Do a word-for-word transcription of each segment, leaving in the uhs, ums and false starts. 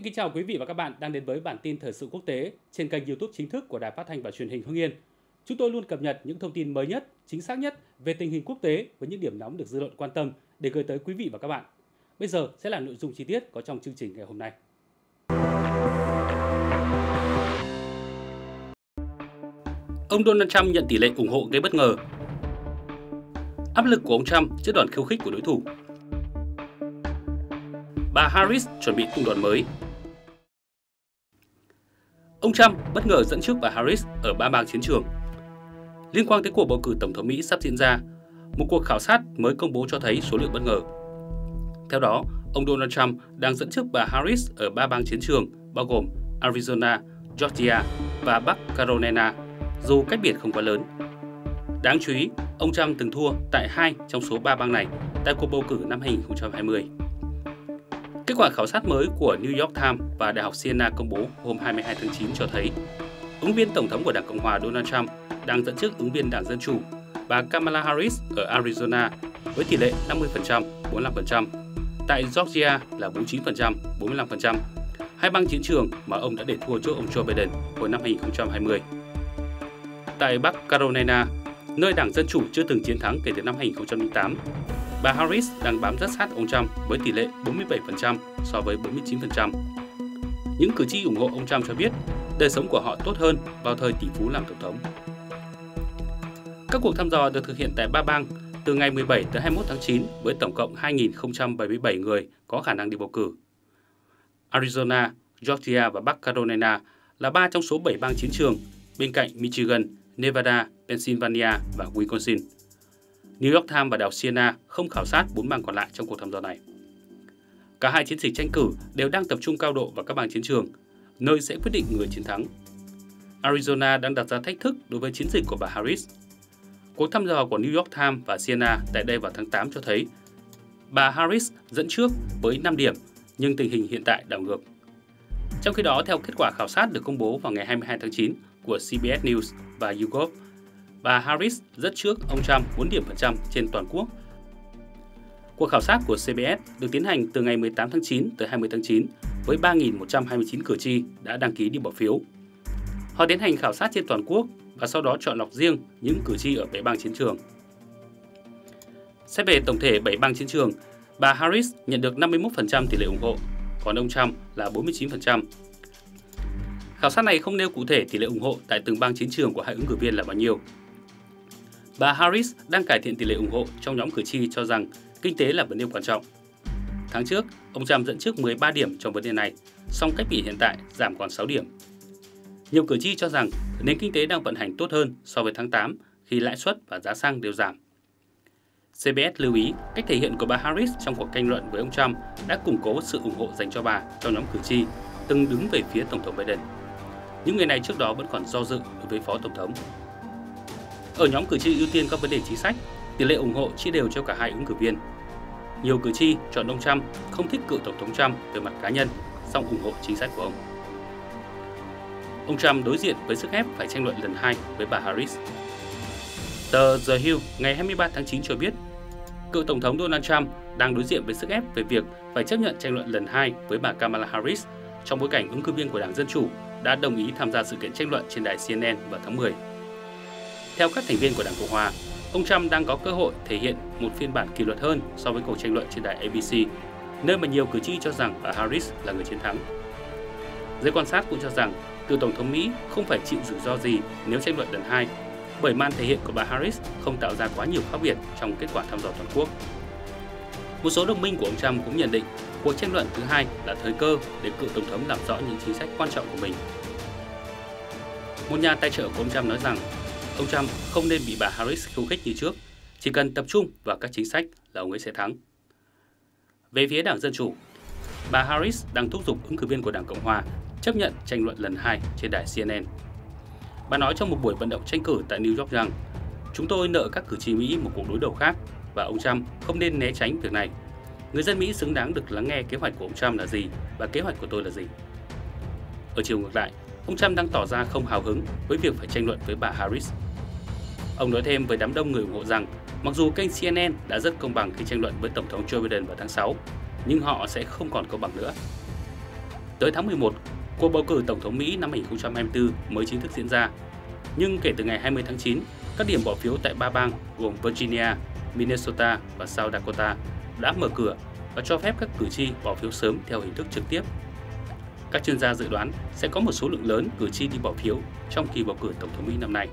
kính chào quý vị và các bạn đang đến với bản tin thời sự quốc tế trên kênh YouTube chính thức của Đài Phát thanh và Truyền hình Hưng Yên. Chúng tôi luôn cập nhật những thông tin mới nhất, chính xác nhất về tình hình quốc tế với những điểm nóng được dư luận quan tâm để gửi tới quý vị và các bạn. Bây giờ sẽ là nội dung chi tiết có trong chương trình ngày hôm nay. Ông Donald Trump nhận tỷ lệ ủng hộ gây bất ngờ. Áp lực của ông Trump trước đòn khiêu khích của đối thủ. Bà Harris chuẩn bị tung đòn mới. Ông Trump bất ngờ dẫn trước bà Harris ở ba bang chiến trường. Liên quan tới cuộc bầu cử tổng thống Mỹ sắp diễn ra, một cuộc khảo sát mới công bố cho thấy số liệu bất ngờ. Theo đó, ông Donald Trump đang dẫn trước bà Harris ở ba bang chiến trường bao gồm Arizona, Georgia và Bắc Carolina, dù cách biệt không quá lớn. Đáng chú ý, ông Trump từng thua tại hai trong số ba bang này tại cuộc bầu cử năm hai nghìn không trăm hai mươi. Kết quả khảo sát mới của New York Times và Đại học Siena công bố hôm hai mươi hai tháng chín cho thấy ứng viên tổng thống của Đảng Cộng hòa Donald Trump đang dẫn trước ứng viên Đảng Dân Chủ bà Kamala Harris ở Arizona với tỷ lệ năm mươi phần trăm, bốn mươi lăm phần trăm, tại Georgia là bốn mươi chín phần trăm, bốn mươi lăm phần trăm, hai bang chiến trường mà ông đã để thua trước ông Joe Biden hồi năm hai nghìn không trăm hai mươi. Tại Bắc Carolina, nơi Đảng Dân Chủ chưa từng chiến thắng kể từ năm hai nghìn không trăm lẻ tám, bà Harris đang bám rất sát ông Trump với tỷ lệ bốn mươi bảy phần trăm so với bốn mươi chín phần trăm. Những cử tri ủng hộ ông Trump cho biết đời sống của họ tốt hơn vào thời tỷ phú làm tổng thống. Các cuộc thăm dò được thực hiện tại ba bang từ ngày mười bảy tới hai mươi mốt tháng chín với tổng cộng hai nghìn không trăm bảy mươi bảy người có khả năng đi bầu cử. Arizona, Georgia và Bắc Carolina là ba trong số bảy bang chiến trường bên cạnh Michigan, Nevada, Pennsylvania và Wisconsin. New York Times và Đại học Siena không khảo sát bốn bang còn lại trong cuộc thăm dò này. Cả hai chiến dịch tranh cử đều đang tập trung cao độ vào các bang chiến trường, nơi sẽ quyết định người chiến thắng. Arizona đang đặt ra thách thức đối với chiến dịch của bà Harris. Cuộc thăm dò của New York Times và Siena tại đây vào tháng tám cho thấy bà Harris dẫn trước với năm điểm, nhưng tình hình hiện tại đảo ngược. Trong khi đó, theo kết quả khảo sát được công bố vào ngày hai mươi hai tháng chín của C B S News và YouGov, bà Harris dẫn trước ông Trump bốn điểm phần trăm trên toàn quốc. Cuộc khảo sát của C B S được tiến hành từ ngày mười tám tháng chín tới hai mươi tháng chín với ba nghìn một trăm hai mươi chín cử tri đã đăng ký đi bỏ phiếu. Họ tiến hành khảo sát trên toàn quốc và sau đó chọn lọc riêng những cử tri ở bảy bang chiến trường. Xét về tổng thể bảy bang chiến trường, bà Harris nhận được năm mươi mốt phần trăm tỷ lệ ủng hộ, còn ông Trump là bốn mươi chín phần trăm. Khảo sát này không nêu cụ thể tỷ lệ ủng hộ tại từng bang chiến trường của hai ứng cử viên là bao nhiêu. Bà Harris đang cải thiện tỷ lệ ủng hộ trong nhóm cử tri cho rằng kinh tế là vấn đề quan trọng. Tháng trước, ông Trump dẫn trước mười ba điểm trong vấn đề này, song cách biệt hiện tại giảm còn sáu điểm. Nhiều cử tri cho rằng nền kinh tế đang vận hành tốt hơn so với tháng tám khi lãi suất và giá xăng đều giảm. C B S lưu ý cách thể hiện của bà Harris trong cuộc tranh luận với ông Trump đã củng cố sự ủng hộ dành cho bà trong nhóm cử tri từng đứng về phía Tổng thống Biden. Những người này trước đó vẫn còn do dự đối với Phó Tổng thống. Ở nhóm cử tri ưu tiên các vấn đề chính sách, tỷ lệ ủng hộ chia đều cho cả hai ứng cử viên. Nhiều cử tri chọn ông Trump không thích cựu Tổng thống Trump về mặt cá nhân, song ủng hộ chính sách của ông. Ông Trump đối diện với sức ép phải tranh luận lần hai với bà Harris. Tờ The Hill ngày hai mươi ba tháng chín cho biết, cựu Tổng thống Donald Trump đang đối diện với sức ép về việc phải chấp nhận tranh luận lần hai với bà Kamala Harris trong bối cảnh ứng cử viên của Đảng Dân Chủ đã đồng ý tham gia sự kiện tranh luận trên đài C N N vào tháng mười. Theo các thành viên của Đảng Cộng hòa, ông Trump đang có cơ hội thể hiện một phiên bản kỷ luật hơn so với cuộc tranh luận trên đài A B C, nơi mà nhiều cử tri cho rằng bà Harris là người chiến thắng. Giới quan sát cũng cho rằng cựu Tổng thống Mỹ không phải chịu rủi ro gì nếu tranh luận lần hai, bởi màn thể hiện của bà Harris không tạo ra quá nhiều khác biệt trong kết quả thăm dò toàn quốc. Một số đồng minh của ông Trump cũng nhận định cuộc tranh luận thứ hai là thời cơ để cựu Tổng thống làm rõ những chính sách quan trọng của mình. Một nhà tài trợ của ông Trump nói rằng ông Trump không nên bị bà Harris khiêu khích như trước, chỉ cần tập trung vào các chính sách là ông ấy sẽ thắng. Về phía Đảng Dân Chủ, bà Harris đang thúc giục ứng cử viên của Đảng Cộng hòa chấp nhận tranh luận lần hai trên đài C N N. Bà nói trong một buổi vận động tranh cử tại New York rằng chúng tôi nợ các cử tri Mỹ một cuộc đối đầu khác và ông Trump không nên né tránh việc này. Người dân Mỹ xứng đáng được lắng nghe kế hoạch của ông Trump là gì và kế hoạch của tôi là gì. Ở chiều ngược lại, ông Trump đang tỏ ra không hào hứng với việc phải tranh luận với bà Harris. Ông nói thêm với đám đông người ủng hộ rằng mặc dù kênh C N N đã rất công bằng khi tranh luận với Tổng thống Joe Biden vào tháng sáu, nhưng họ sẽ không còn công bằng nữa. Tới tháng mười một, cuộc bầu cử Tổng thống Mỹ năm hai nghìn không trăm hai mươi tư mới chính thức diễn ra. Nhưng kể từ ngày hai mươi tháng chín, các điểm bỏ phiếu tại ba bang gồm Virginia, Minnesota và South Dakota đã mở cửa và cho phép các cử tri bỏ phiếu sớm theo hình thức trực tiếp. Các chuyên gia dự đoán sẽ có một số lượng lớn cử tri đi bỏ phiếu trong kỳ bầu cử Tổng thống Mỹ năm nay.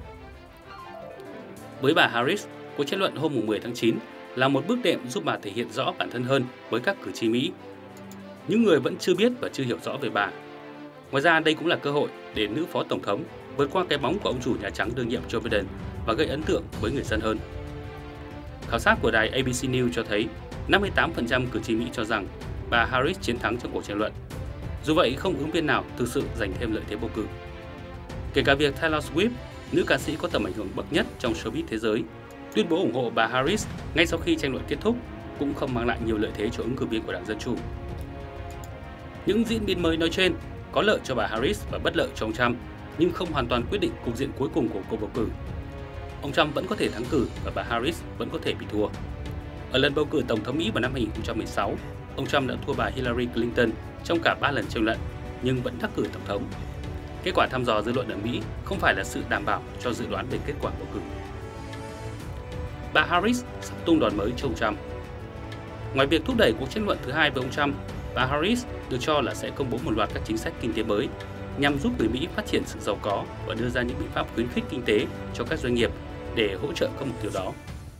Với bà Harris, cuộc tranh luận hôm mười tháng chín là một bước đệm giúp bà thể hiện rõ bản thân hơn với các cử tri Mỹ, những người vẫn chưa biết và chưa hiểu rõ về bà. Ngoài ra, đây cũng là cơ hội để nữ phó tổng thống vượt qua cái bóng của ông chủ Nhà Trắng đương nhiệm Joe Biden và gây ấn tượng với người dân hơn. Khảo sát của đài A B C News cho thấy năm mươi tám phần trăm cử tri Mỹ cho rằng bà Harris chiến thắng trong cuộc tranh luận. Dù vậy, không ứng viên nào thực sự giành thêm lợi thế bầu cử. Kể cả việc Taylor Swift, nữ ca sĩ có tầm ảnh hưởng bậc nhất trong showbiz thế giới, tuyên bố ủng hộ bà Harris ngay sau khi tranh luận kết thúc, cũng không mang lại nhiều lợi thế cho ứng cử viên của Đảng Dân Chủ. Những diễn biến mới nói trên có lợi cho bà Harris và bất lợi cho ông Trump, nhưng không hoàn toàn quyết định cục diện cuối cùng của cuộc bầu cử. Ông Trump vẫn có thể thắng cử và bà Harris vẫn có thể bị thua. Ở lần bầu cử Tổng thống Mỹ vào năm hai nghìn không trăm mười sáu, ông Trump đã thua bà Hillary Clinton trong cả ba lần tranh luận, nhưng vẫn đắc cử Tổng thống. Kết quả thăm dò dư luận ở Mỹ không phải là sự đảm bảo cho dự đoán về kết quả bầu cử. Bà Harris sắp tung đòn mới cho ông Trump. Ngoài việc thúc đẩy cuộc tranh luận thứ hai với ông Trump, bà Harris được cho là sẽ công bố một loạt các chính sách kinh tế mới nhằm giúp người Mỹ phát triển sự giàu có và đưa ra những biện pháp khuyến khích kinh tế cho các doanh nghiệp để hỗ trợ các mục tiêu đó.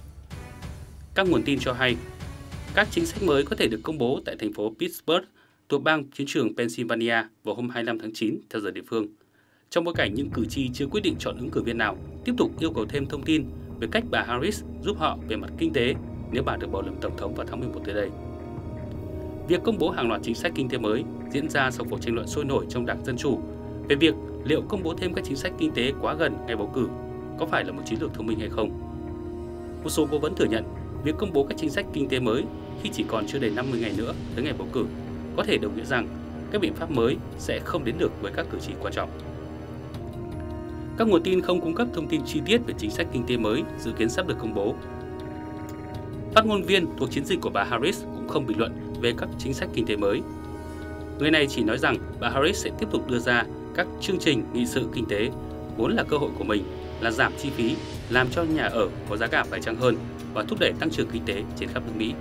Các nguồn tin cho hay, các chính sách mới có thể được công bố tại thành phố Pittsburgh thuộc bang chiến trường Pennsylvania vào hôm hai mươi lăm tháng chín theo giờ địa phương, trong bối cảnh những cử tri chưa quyết định chọn ứng cử viên nào tiếp tục yêu cầu thêm thông tin về cách bà Harris giúp họ về mặt kinh tế nếu bà được bầu làm Tổng thống vào tháng mười một tới đây. Việc công bố hàng loạt chính sách kinh tế mới diễn ra sau cuộc tranh luận sôi nổi trong Đảng Dân Chủ về việc liệu công bố thêm các chính sách kinh tế quá gần ngày bầu cử có phải là một chiến lược thông minh hay không. Một số cố vấn thừa nhận việc công bố các chính sách kinh tế mới khi chỉ còn chưa đầy năm mươi ngày nữa tới ngày bầu cử có thể đồng nghĩa rằng các biện pháp mới sẽ không đến được với các cử tri quan trọng. Các nguồn tin không cung cấp thông tin chi tiết về chính sách kinh tế mới dự kiến sắp được công bố. Phát ngôn viên thuộc chiến dịch của bà Harris cũng không bình luận về các chính sách kinh tế mới. Người này chỉ nói rằng bà Harris sẽ tiếp tục đưa ra các chương trình nghị sự kinh tế vốn là cơ hội của mình là giảm chi phí, làm cho nhà ở có giá cả phải chăng hơn và thúc đẩy tăng trưởng kinh tế trên khắp nước Mỹ.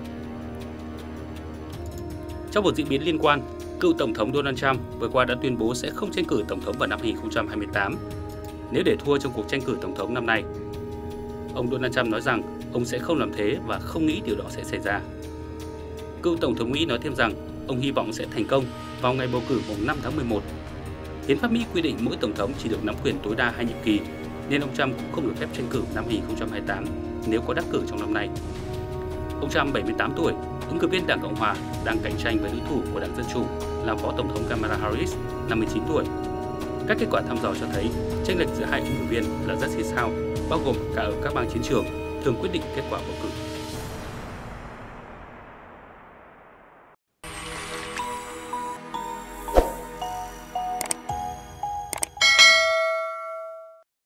Trong một diễn biến liên quan, cựu Tổng thống Donald Trump vừa qua đã tuyên bố sẽ không tranh cử Tổng thống vào năm hai nghìn không trăm hai mươi tám nếu để thua trong cuộc tranh cử Tổng thống năm nay. Ông Donald Trump nói rằng ông sẽ không làm thế và không nghĩ điều đó sẽ xảy ra. Cựu Tổng thống Mỹ nói thêm rằng ông hy vọng sẽ thành công vào ngày bầu cử mùng năm tháng mười một. Hiến pháp Mỹ quy định mỗi Tổng thống chỉ được nắm quyền tối đa hai nhiệm kỳ, nên ông Trump cũng không được phép tranh cử năm hai nghìn không trăm hai mươi tám nếu có đắc cử trong năm nay. Ông Trump bảy mươi tám tuổi, ứng cử viên Đảng Cộng Hòa, đang cạnh tranh với đối thủ của Đảng Dân Chủ là Phó Tổng thống Kamala Harris, năm mươi chín tuổi. Các kết quả thăm dò cho thấy chênh lệch giữa hai ứng cử viên là rất xì xao, bao gồm cả ở các bang chiến trường, thường quyết định kết quả bầu cử.